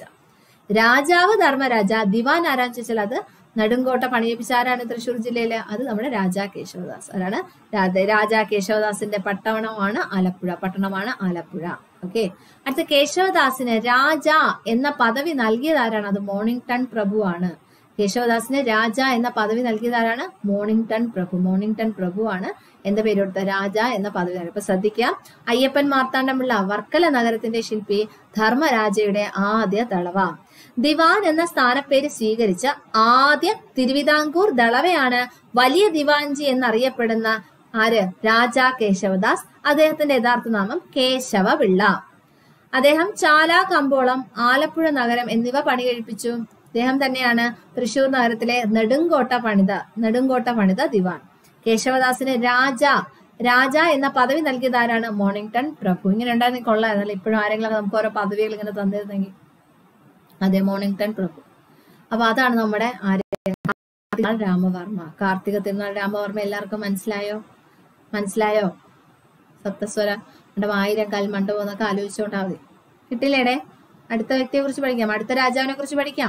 ദിവാൻ ആരാന്ന് ചോദിച്ചാൽ അത് നെടുങ്കോട്ട പണികഴിപ്പിച്ച ആരാണ്? തൃശ്ശൂർ ജില്ലയിലെ അത് നമ്മുടെ രാജാ കേശവദാസ്. ആരാണ്? രാജാ കേശവദാസിന്റെ പട്ടണമാണ് ആലപ്പുഴ. ഓക്കെ, അടുത്ത കേശവദാസിന് രാജ എന്ന പദവി നൽകിയത് ആരാണ്? അത് മോണിംഗ്ടൺ പ്രഭുവാണ്. കേശവദാസിന് രാജ എന്ന പദവി നൽകിയതാരാണ്? മോണിംഗ്ടൺ പ്രഭുവാണ് എന്റെ പേര് കൊടുത്ത രാജ എന്ന പദവി നൽകി. അപ്പൊ ശ്രദ്ധിക്കാം, അയ്യപ്പൻ മാർത്താണ്ഡം പിള്ള വർക്കല നഗരത്തിന്റെ ശില്പി, ധർമ്മരാജയുടെ ആദ്യ ദളവ. ദിവാൻ എന്ന സ്ഥാനപ്പേര് സ്വീകരിച്ച ആദ്യ തിരുവിതാംകൂർ ദളവയാണ് വലിയ ദിവാൻജി എന്നറിയപ്പെടുന്ന ആര്? രാജാ കേശവദാസ്. അദ്ദേഹത്തിന്റെ യഥാർത്ഥ നാമം കേശവപിള്ള. അദ്ദേഹം ചാല കമ്പോളം, ആലപ്പുഴ നഗരം എന്നിവ പണികഴിപ്പിച്ചു. അദ്ദേഹം തന്നെയാണ് തൃശൂർ നഗരത്തിലെ നെടുങ്കോട്ട പണിത ദിവാൻ. കേശവദാസിന് രാജ എന്ന പദവി നൽകിയത് ആരാണ്? മോണിംഗ്ടൺ പ്രഭു. ഇങ്ങനെ ഉണ്ടായിരുന്നെങ്കിൽ കൊള്ളായിരുന്നല്ലോ. ഇപ്പോഴും ആരെങ്കിലും നമുക്ക് ഓരോ പദവികൾ ഇങ്ങനെ തന്നിരുന്നെങ്കിൽ. അതെ, മോണിംഗ്ടൺ പ്രഭു. അപ്പൊ അതാണ് നമ്മുടെ രാമവർമ്മ, കാർത്തിക തിരുനാൾ രാമവർമ്മ. എല്ലാവർക്കും മനസ്സിലായോ? സപ്തസ്വര 1000 കാൽ മണ്ഡപം എന്നൊക്കെ ആലോചിച്ചോണ്ടാ മതി. കിട്ടില്ലേടെ? അടുത്ത വ്യക്തിയെ കുറിച്ച് പഠിക്കാം, അടുത്ത രാജാവിനെ കുറിച്ച് പഠിക്കാം.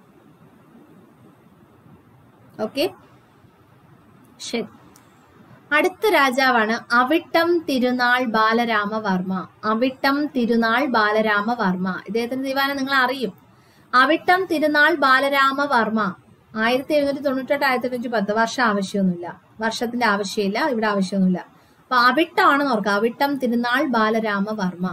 ഓക്കെ, ശരി. അടുത്ത രാജാവാണ് അവിട്ടം തിരുനാൾ ബാലരാമവർമ്മ. അവിട്ടം തിരുനാൾ ബാലരാമവർമ്മ, ഇദ്ദേഹത്തിന്റെ ദിവാനം നിങ്ങൾ അറിയും. അവിട്ടം തിരുനാൾ ബാലരാമവർമ്മ 1798 1710 വർഷം ആവശ്യമൊന്നുമില്ല, വർഷത്തിന്റെ ആവശ്യമില്ല, ഇവിടെ ആവശ്യമൊന്നുമില്ല. അപ്പൊ അവിട്ടമാണെന്ന് ഓർക്കുക, അവിട്ടം തിരുനാൾ ബാലരാമവർമ്മ.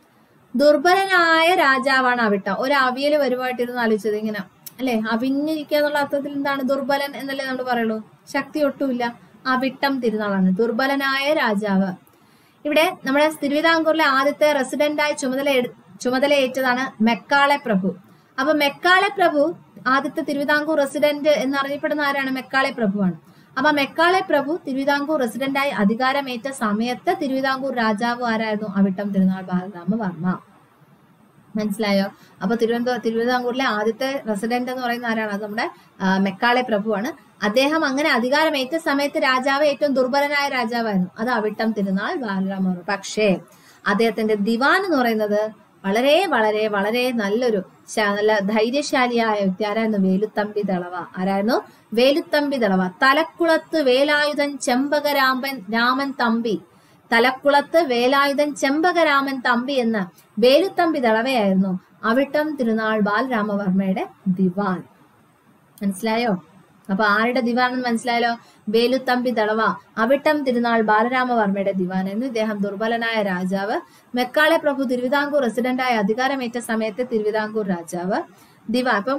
ദുർബലനായ രാജാവാണ് അവിട്ടം. ഒരു അവിയല് വരുമായിട്ടിരുന്ന് ആലോചിച്ചത് ഇങ്ങനെ അല്ലെ, അവിഞ്ഞിരിക്കുക എന്നുള്ള അർത്ഥത്തിൽ എന്താണ് ദുർബലൻ എന്നല്ലേ നമ്മൾ പറയുള്ളൂ, ശക്തി ഒട്ടുമില്ല. അവിട്ടം തിരുനാളാണ് ദുർബലനായ രാജാവ്. ഇവിടെ നമ്മുടെ തിരുവിതാംകൂറിലെ ആദ്യത്തെ റെസിഡന്റായി ചുമതലയേറ്റതാണ് മെക്കാളെ പ്രഭു. അപ്പൊ മെക്കാളെ പ്രഭു ആദ്യത്തെ തിരുവിതാംകൂർ റെസിഡന്റ് എന്നറിയപ്പെടുന്ന ആരാണ്? മെക്കാളെ പ്രഭുവാണ്. അപ്പൊ മെക്കാളെ പ്രഭു തിരുവിതാംകൂർ റെസിഡന്റായി അധികാരമേറ്റ സമയത്ത് തിരുവിതാംകൂർ രാജാവ് ആരായിരുന്നു? അവിട്ടം തിരുനാൾ ബാലരാമവർമ്മ. മനസ്സിലായോ? അപ്പൊ തിരുവിതാംകൂറിലെ ആദ്യത്തെ റെസിഡന്റ് എന്ന് പറയുന്ന ആരാണ്? അത് നമ്മുടെ മെക്കാളെ പ്രഭുവാണ്. അദ്ദേഹം അങ്ങനെ അധികാരമേറ്റ സമയത്ത് രാജാവ് ഏറ്റവും ദുർബലനായ രാജാവായിരുന്നു, അത് അവിട്ടം തിരുനാൾ ബാലരാമവർമ്മ. പക്ഷേ അദ്ദേഹത്തിന്റെ ദിവാൻ എന്ന് പറയുന്നത് വളരെ വളരെ വളരെ നല്ല ധൈര്യശാലിയായ വ്യക്തി ആരായിരുന്നു? വേലുത്തമ്പി ദളവ. ആരായിരുന്നു? വേലുത്തമ്പി ദളവ. തലക്കുളത്ത് വേലായുധൻ ചെമ്പകരാമൻ തമ്പി, തലക്കുളത്ത് വേലായുധൻ ചെമ്പകരാമൻ തമ്പി എന്ന വേലുത്തമ്പി ദളവയായിരുന്നു അവിട്ടം തിരുനാൾ ബാലരാമവർമ്മയുടെ ദിവാൻ. മനസ്സിലായോ? അപ്പൊ ആരുടെ ദിവാനെന്ന് മനസ്സിലായല്ലോ? വേലുത്തമ്പി ദളവ അവിട്ടം തിരുനാൾ ബാലരാമവർമ്മയുടെ ദിവാനായിരുന്നു. ഇദ്ദേഹം ദുർബലനായ രാജാവ്. മെക്കാളെ പ്രഭു തിരുവിതാംകൂർ റെസിഡന്റായി അധികാരമേറ്റ സമയത്ത് തിരുവിതാംകൂർ രാജാവ് ദിവാൻ. അപ്പം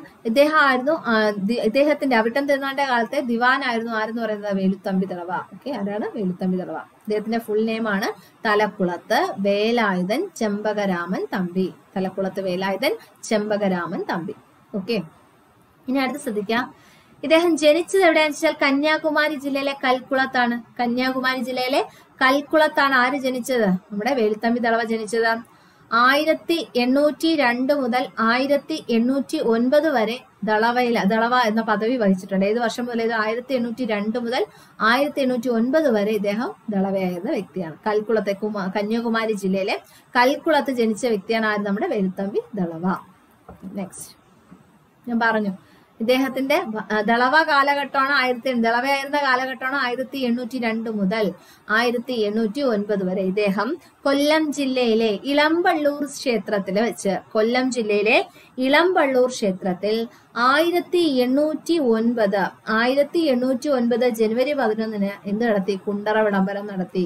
ഇദ്ദേഹത്തിന്റെ അവിട്ടം തിരുനാളിന്റെ കാലത്തെ ദിവാനായിരുന്നു ആരെന്ന് പറയുന്നത്? വേലുത്തമ്പി ദളവ. ഓക്കെ, ആരാണ്? വേലുത്തമ്പി ദളവ. ഇദ്ദേഹത്തിന്റെ ഫുൾ നെയിം ആണ് തലക്കുളത്ത് വേലായുധൻ ചെമ്പകരാമൻ തമ്പി. തലക്കുളത്ത് വേലായുധൻ ചെമ്പകരാമൻ തമ്പി. ഓക്കെ, ഇനി അടുത്ത് ശ്രദ്ധിക്കാം. ഇദ്ദേഹം ജനിച്ചത് എവിടെയാണെന്ന് വെച്ചാൽ കന്യാകുമാരി ജില്ലയിലെ കൽക്കുളത്താണ്. കന്യാകുമാരി ജില്ലയിലെ കൽക്കുളത്താണ് ആര് ജനിച്ചത്? നമ്മുടെ വേലുത്തമ്പി ദളവ ജനിച്ചത്. 1802 മുതൽ 1809 വരെ ദളവ എന്ന പദവി വഹിച്ചിട്ടുണ്ട്. ഏത് വർഷം മുതൽ? 1802 മുതൽ 1809 വരെ ഇദ്ദേഹം ദളവയായിരുന്ന വ്യക്തിയാണ്. കൽക്കുളത്തെ കന്യാകുമാരി ജില്ലയിലെ കൽക്കുളത്ത് ജനിച്ച വ്യക്തിയാണ് ആര്? നമ്മുടെ വേലുത്തമ്പി ദളവ. നെക്സ്റ്റ് ഞാൻ പറഞ്ഞു, ഇദ്ദേഹത്തിന്റെ ദളവ കാലഘട്ടമാണ് ദളവയായിരുന്ന കാലഘട്ടമാണ് 1802 മുതൽ 1809 വരെ. ഇദ്ദേഹം കൊല്ലം ജില്ലയിലെ ഇളമ്പള്ളൂർ ക്ഷേത്രത്തിൽ വെച്ച്, കൊല്ലം ജില്ലയിലെ ഇളമ്പള്ളൂർ ക്ഷേത്രത്തിൽ 1809 ജനുവരി 11 എന്ത് നടത്തി? കുണ്ടറ വിളംബരം നടത്തി.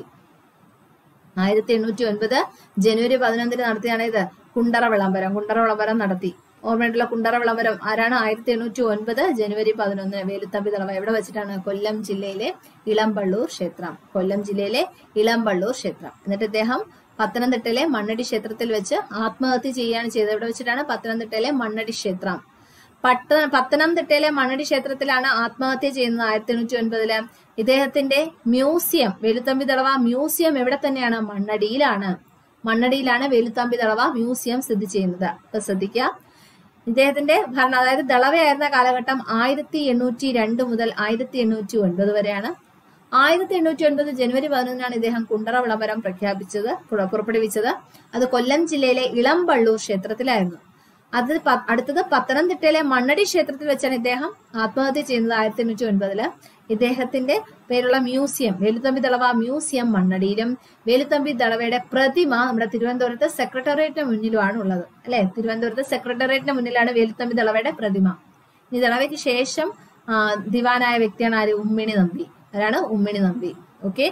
1809 ജനുവരി 11 നടത്തിയാണ് ഇത് കുണ്ടറ വിളംബരം നടത്തി. ഓർമ്മയുള്ള കുണ്ടറ വിളംബരം ആരാണ്? 1809 ജനുവരി 11 വേലുത്തമ്പി ദളവ. എവിടെ വെച്ചിട്ടാണ്? കൊല്ലം ജില്ലയിലെ ഇളമ്പള്ളൂർ ക്ഷേത്രം. കൊല്ലം ജില്ലയിലെ ഇളമ്പള്ളൂർ ക്ഷേത്രം. എന്നിട്ട് ഇദ്ദേഹം പത്തനംതിട്ടയിലെ മണ്ണടി ക്ഷേത്രത്തിൽ വെച്ച് ആത്മഹത്യ ചെയ്യുകയാണ് ചെയ്തത്. എവിടെ വെച്ചിട്ടാണ്? പത്തനംതിട്ടയിലെ മണ്ണടി ക്ഷേത്രം. പത്തനംതിട്ടയിലെ മണ്ണടി ക്ഷേത്രത്തിലാണ് ആത്മഹത്യ ചെയ്യുന്നത് 1809. ഇദ്ദേഹത്തിന്റെ മ്യൂസിയം, വേലുത്തമ്പി ദളവ മ്യൂസിയം എവിടെ തന്നെയാണ്? മണ്ണടിയിലാണ് വേലുത്തമ്പി ദളവ മ്യൂസിയം സ്ഥിതി ചെയ്യുന്നത്. അപ്പൊ ശ്രദ്ധിക്കുക, ഇദ്ദേഹത്തിന്റെ ഭരണം, അതായത് ദളവയായിരുന്ന കാലഘട്ടം 1802 മുതൽ 1809 വരെയാണ്. 1809 ജനുവരി 11 ഇദ്ദേഹം കുണ്ടറ വിളംബരം പുറപ്പെടുവിച്ചത്. അത് കൊല്ലം ജില്ലയിലെ ഇളമ്പള്ളൂർ ക്ഷേത്രത്തിലായിരുന്നു. അടുത്തത് പത്തനംതിട്ടയിലെ മണ്ണടി ക്ഷേത്രത്തിൽ വെച്ചാണ് ഇദ്ദേഹം ആത്മഹത്യ ചെയ്യുന്നത് 1809. ഇദ്ദേഹത്തിന്റെ പേരുള്ള മ്യൂസിയം, വേലുത്തമ്പി ദളവ മ്യൂസിയം മണ്ണടിയിലും, വേലുത്തമ്പി ദളവയുടെ പ്രതിമ നമ്മുടെ തിരുവനന്തപുരത്ത് സെക്രട്ടേറിയറ്റിന് മുന്നിലുമാണ് ഉള്ളത്. അല്ലെ, തിരുവനന്തപുരത്ത് സെക്രട്ടേറിയറ്റിന് മുന്നിലാണ് വേലുത്തമ്പി ദളവയുടെ പ്രതിമ. ഈ ദളവയ്ക്ക് ശേഷം ദിവാനായ വ്യക്തിയാണ് ആര്? ഉമ്മിണി നമ്പി. ആരാണ്? ഉമ്മിണി നമ്പി. ഓക്കെ,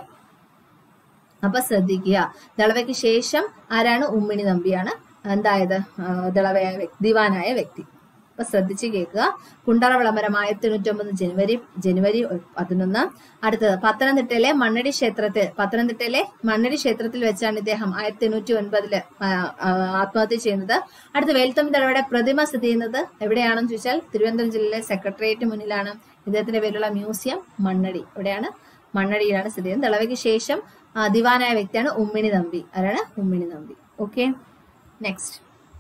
അപ്പൊ ശ്രദ്ധിക്കുക, ദളവയ്ക്ക് ശേഷം ആരാണ്? ഉമ്മിണി നമ്പിയാണ് എന്തായത്? ദിവാനായ വ്യക്തി. അപ്പൊ ശ്രദ്ധിച്ച് കേൾക്കുക. കുണ്ടറ വിളംബരം 1809 ജനുവരി 11. അടുത്തത് പത്തനംതിട്ടയിലെ മണ്ണടി ക്ഷേത്രത്തിൽ വെച്ചാണ് ഇദ്ദേഹം 1809 ആത്മഹത്യ ചെയ്യുന്നത്. അടുത്ത വേലുത്തമ്പി ദളവയുടെ പ്രതിമ സ്ഥിതി ചെയ്യുന്നത് എവിടെയാണെന്ന് ചോദിച്ചാൽ തിരുവനന്തപുരം ജില്ലയിലെ സെക്രട്ടേറിയറ്റ് മുന്നിലാണ്. ഇദ്ദേഹത്തിന്റെ പേരുള്ള മ്യൂസിയം മണ്ണടി. എവിടെയാണ്? മണ്ണടിയിലാണ് സ്ഥിതി ചെയ്യുന്നത്. ദളവയ്ക്ക് ശേഷം ദിവാനായ വ്യക്തിയാണ് ഉമ്മിണി നമ്പി. ആരാണ്? ഉമ്മിണി നമ്പി. Okay, next.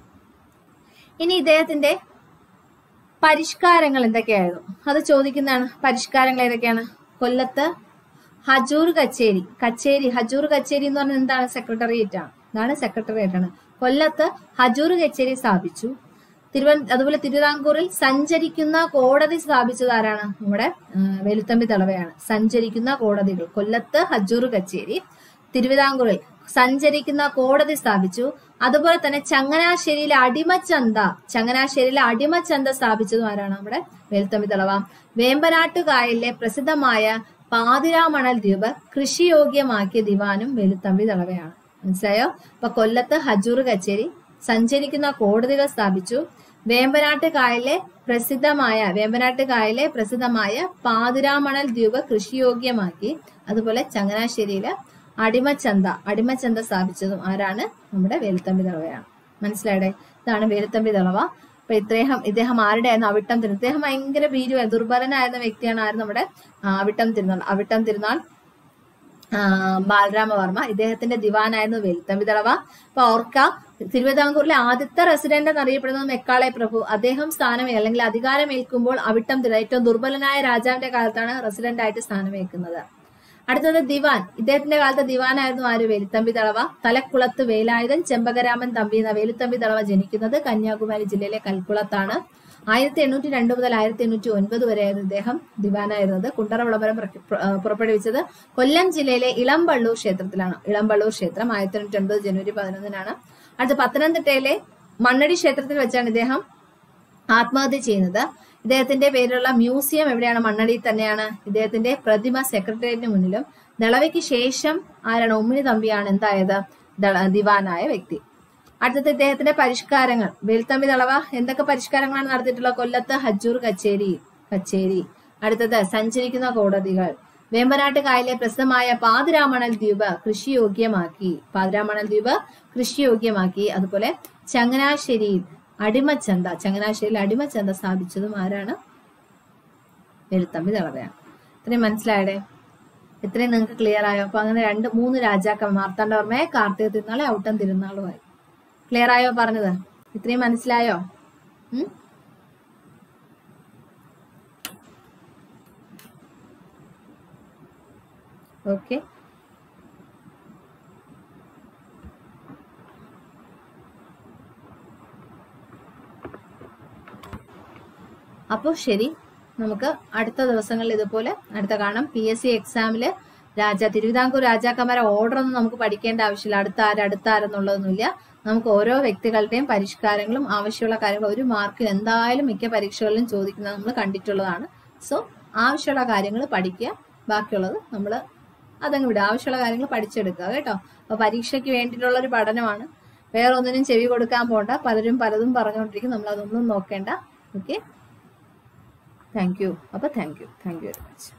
ഇനി ഇദ്ദേഹത്തിന്റെ പരിഷ്കാരങ്ങൾ എന്തൊക്കെയായിരുന്നു അത് ചോദിക്കുന്നതാണ്. പരിഷ്കാരങ്ങൾ ഏതൊക്കെയാണ്? കൊല്ലത്ത് ഹജൂർ കച്ചേരി ഹജൂർ കച്ചേരി എന്ന് പറഞ്ഞാൽ എന്താണ്? സെക്രട്ടേറിയറ്റ് ആണ്. കൊല്ലത്ത് ഹജൂർ കച്ചേരി സ്ഥാപിച്ചു. അതുപോലെ തിരുവിതാംകൂറിൽ സഞ്ചരിക്കുന്ന കോടതി സ്ഥാപിച്ചത് ആരാണ്? നമ്മുടെ വേലുത്തമ്പി ദളവയാണ്. സഞ്ചരിക്കുന്ന കോടതികൾ. കൊല്ലത്ത് ഹജൂർ കച്ചേരി, തിരുവിതാംകൂറിൽ സഞ്ചരിക്കുന്ന കോടതി സ്ഥാപിച്ചു. അതുപോലെ തന്നെ ചങ്ങനാശ്ശേരിയിലെ അടിമച്ചന്ത സ്ഥാപിച്ചതും ആരാണ്? നമ്മുടെ വേലുത്തമ്പി ദളവ. വേമ്പനാട്ടുകായലിലെ പ്രസിദ്ധമായ പാതിരാമണൽ ദ്വീപ് കൃഷിയോഗ്യമാക്കിയ ദിവാനും വേലുത്തമ്പി ദളവയാണ്. മനസ്സിലായോ? അപ്പൊ കൊല്ലത്ത് ഹജൂർ കച്ചേരി, സഞ്ചരിക്കുന്ന കോടതികൾ സ്ഥാപിച്ചു, വേമ്പനാട്ടുകായലിലെ പ്രസിദ്ധമായ പാതിരാമണൽ ദ്വീപ് കൃഷിയോഗ്യമാക്കി, അതുപോലെ ചങ്ങനാശ്ശേരിയിലെ അടിമച്ചന്ത സ്ഥാപിച്ചതും ആരാണ്? നമ്മുടെ വേലുത്തമ്പി ദളവയാണ്. മനസ്സിലായേ? ഇതാണ് വേലുത്തമ്പി ദളവ. അപ്പൊ ഇദ്ദേഹം ആരുടെയായിരുന്നു? അവിട്ടം തിരുനാൾ. ഇദ്ദേഹം ഭയങ്കര ഭീരുവായ ദുർബലനായിരുന്ന വ്യക്തിയാണ്. ആര്? നമ്മുടെ അവിട്ടം തിരുനാൾ ബാലരാമവർമ്മ. ഇദ്ദേഹത്തിന്റെ ദിവാനായിരുന്നു വേലുത്തമ്പി ദളവ. അപ്പൊ ഓർക്ക, തിരുവിതാംകൂറിലെ ആദ്യത്തെ റെസിഡന്റ് എന്നറിയപ്പെടുന്നത് മെക്കാളെ പ്രഭു. അദ്ദേഹം അല്ലെങ്കിൽ അധികാരമേൽക്കുമ്പോൾ അവിട്ടം തിരുനാൾ ഏറ്റവും ദുർബലനായ രാജാവിന്റെ കാലത്താണ് റെസിഡന്റ് ആയിട്ട് സ്ഥാനമേൽക്കുന്നത്. അടുത്തത് ദിവാൻ. ഇദ്ദേഹത്തിന്റെ കാലത്ത് ദിവാനായിരുന്നു ആര്? വേലുത്തമ്പി ദളവ. തലക്കുളത്ത് വേലായുധൻ ചെമ്പകരാമൻ തമ്പി എന്ന വേലുത്തമ്പി ദളവ ജനിക്കുന്നത് കന്യാകുമാരി ജില്ലയിലെ കൽക്കുളത്താണ്. 1802 മുതൽ 1809 വരെയായിരുന്നു ഇദ്ദേഹം ദിവാനായിരുന്നത്. കുണ്ടറ വിളംബരം പുറപ്പെടുവിച്ചത് കൊല്ലം ജില്ലയിലെ ഇളമ്പള്ളൂർ ക്ഷേത്രത്തിലാണ്. ഇളമ്പള്ളൂർ ക്ഷേത്രം 1809 ജനുവരി 11-നാണ്. അടുത്ത പത്തനംതിട്ടയിലെ മണ്ണടി ക്ഷേത്രത്തിൽ വെച്ചാണ് ഇദ്ദേഹം ആത്മഹത്യ ചെയ്യുന്നത്. ഇദ്ദേഹത്തിന്റെ പേരിലുള്ള മ്യൂസിയം എവിടെയാണ്? മണ്ണടിയിൽ തന്നെയാണ്. ഇദ്ദേഹത്തിന്റെ പ്രതിമ സെക്രട്ടേറിയറ്റിന് മുന്നിലും. ദളവയ്ക്ക് ശേഷം ആരാണ്? ഉമ്മിണി തമ്പിയാണ് എന്തായത്? ദിവാനായ വ്യക്തി. അടുത്തത് ഇദ്ദേഹത്തിന്റെ പരിഷ്കാരങ്ങൾ. വേലുത്തമ്പി ദളവ എന്തൊക്കെ പരിഷ്കാരങ്ങളാണ് നടത്തിയിട്ടുള്ളത്? കൊല്ലത്ത് ഹജൂർ കച്ചേരി. അടുത്തത് സഞ്ചരിക്കുന്ന കോടതികൾ. വേമ്പനാട്ടുകായലിലെ പ്രസിദ്ധമായ പാതിരാമണൽ ദ്വീപ് കൃഷിയോഗ്യമാക്കി. അതുപോലെ ചങ്ങനാശ്ശേരിയിൽ അടിമച്ചന്ത സ്ഥാപിച്ചതും ആരാണ്? വേലുത്തമ്പി ദളവയാണ്. ഇത്രയും മനസ്സിലായേ? ഇത്രയും നിങ്ങൾക്ക് ക്ലിയർ ആയോ? അപ്പൊ അങ്ങനെ 3 രാജാക്കന്മാർ, മാർത്താണ്ഡവർമ്മയെ, കാർത്തിക തിരുനാളെ, ഔട്ടം തിരുനാളുമായി. ക്ലിയർ ആയോ പറഞ്ഞത്? ഇത്രയും മനസ്സിലായോ? ഓക്കെ. അപ്പോൾ ശരി, നമുക്ക് അടുത്ത ദിവസങ്ങളിൽ ഇതുപോലെ അടുത്ത കാണാം. PSC എക്സാമില് തിരുവിതാംകൂർ രാജാക്കന്മാരെ ഓർഡർ ഒന്നും നമുക്ക് പഠിക്കേണ്ട ആവശ്യമില്ല. അടുത്താരെന്നുള്ളതൊന്നുമില്ല. നമുക്ക് ഓരോ വ്യക്തികളുടെയും പരിഷ്കാരങ്ങളും ആവശ്യമുള്ള കാര്യങ്ങളും 1 മാർക്കിന് എന്തായാലും മിക്ക പരീക്ഷകളിലും ചോദിക്കുന്നത് നമ്മൾ കണ്ടിട്ടുള്ളതാണ്. സോ ആവശ്യമുള്ള കാര്യങ്ങൾ പഠിക്കുക, ബാക്കിയുള്ളത് നമ്മൾ അതങ്ങ് വിടുക. ആവശ്യമുള്ള കാര്യങ്ങൾ പഠിച്ചെടുക്കുക കേട്ടോ. അപ്പൊ പരീക്ഷയ്ക്ക് വേണ്ടിയിട്ടുള്ള ഒരു പഠനമാണ്. വേറെ ഒന്നിനും ചെവി കൊടുക്കാൻ പോണ്ട. പലരും പലതും പറഞ്ഞുകൊണ്ടിരിക്കും, നമ്മൾ അതൊന്നും നോക്കേണ്ട. Okay, thank you. അപ്പൊ താങ്ക് യു വെരി മച്ച്.